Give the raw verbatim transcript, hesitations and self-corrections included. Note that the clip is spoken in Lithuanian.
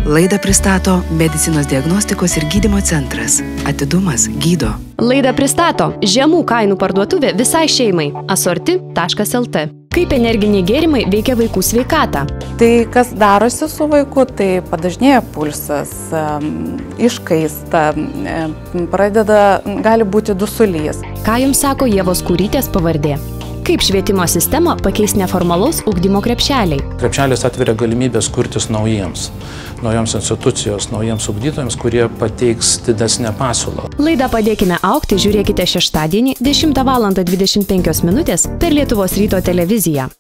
Laidą pristato Medicinos diagnostikos ir gydymo centras. Atidumas gydo. Laidą pristato žemų kainų parduotuvė visai šeimai. Asorti taškas el te. Kaip energiniai gėrimai veikia vaikų sveikatą? Tai kas darosi su vaiku, tai padažnėja pulsas, iškaista, pradeda, gali būti dusulys. Ką jums sako Ievos Kurytės pavardė? Kaip švietimo sistemą pakeis neformalaus ugdymo krepšeliai? Krepšelis atveria galimybės kurtis naujiems, naujoms institucijos, naujiems ugdytojams, kurie pateiks didesnę pasiūlą. Laidą Padėkime augti žiūrėkite šeštadienį dešimtą valandą dvidešimt penkios minutės per Lietuvos ryto televiziją.